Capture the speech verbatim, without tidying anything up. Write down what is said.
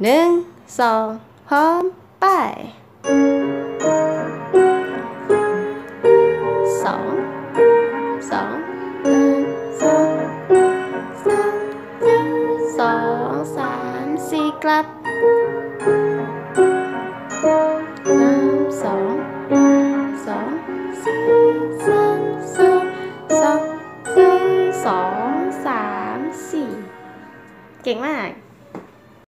หนึ่งสองพร้อมไปสองสองหนึ่งสองสามสองสามสี่กลับสามสองสองสี่สามสองสองสองสามสี่เก่งมาก